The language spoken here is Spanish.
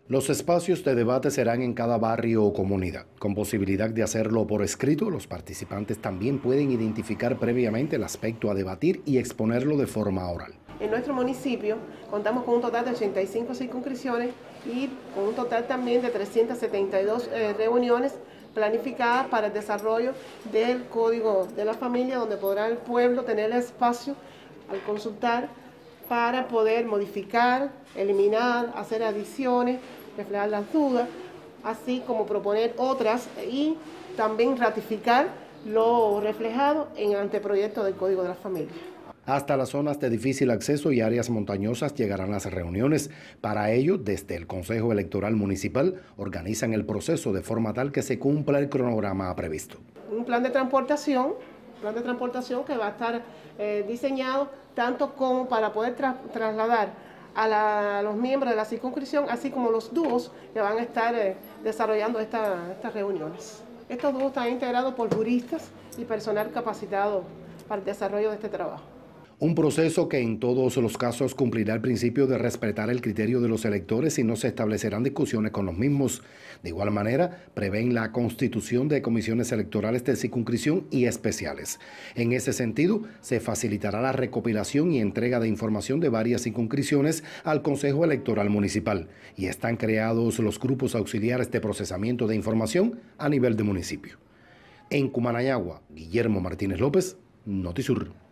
Los espacios de debate serán en cada barrio o comunidad. Con posibilidad de hacerlo por escrito, los participantes también pueden identificar previamente el aspecto a debatir y exponerlo de forma oral. En nuestro municipio contamos con un total de 85 circunscripciones y con un total también de 372 reuniones planificadas para el desarrollo del Código de la Familia, donde podrá el pueblo tener el espacio al consultar para poder modificar, eliminar, hacer adiciones, reflejar las dudas, así como proponer otras y también ratificar lo reflejado en el anteproyecto del Código de la Familia. Hasta las zonas de difícil acceso y áreas montañosas llegarán las reuniones. Para ello, desde el Consejo Electoral Municipal, organizan el proceso de forma tal que se cumpla el cronograma previsto. Un plan de transportación que va a estar diseñado tanto como para poder trasladar a los miembros de la circunscripción, así como los dúos que van a estar desarrollando estas reuniones. Estos dúos están integrados por juristas y personal capacitado para el desarrollo de este trabajo. Un proceso que en todos los casos cumplirá el principio de respetar el criterio de los electores y no se establecerán discusiones con los mismos. De igual manera, prevén la constitución de comisiones electorales de circunscripción y especiales. En ese sentido, se facilitará la recopilación y entrega de información de varias circunscripciones al Consejo Electoral Municipal y están creados los grupos auxiliares de procesamiento de información a nivel de municipio. En Cumanayagua, Guillermo Martínez López, Notisur.